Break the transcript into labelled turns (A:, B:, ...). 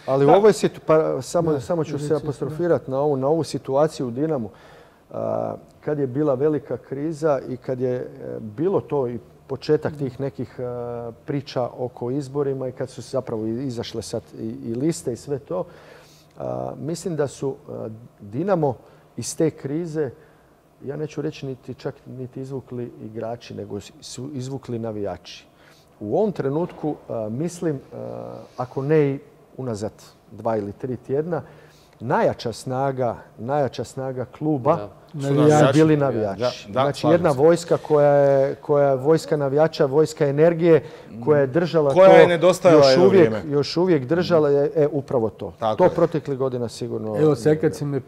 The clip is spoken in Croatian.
A: Ali u ovoj situaciji, samo ću se apostrofirati na ovu situaciju u Dinamu. Kad je bila velika kriza i kad je bilo to i početak tih nekih priča oko izborima i kad su zapravo izašle sad i liste i sve to, mislim da su Dinamo iz te krize, ja neću reći niti izvukli igrači, nego su izvukli navijači. U ovom trenutku mislim, ako ne i unazad 2 ili 3 tjedna, najjača snaga kluba su bili navijači. Znači jedna vojska koja je vojska navijača, vojska energije, koja je držala
B: koja je nedostajala
A: još uvijek držala je upravo to. To proteklih godina sigurno.
C: Evo sad kad si me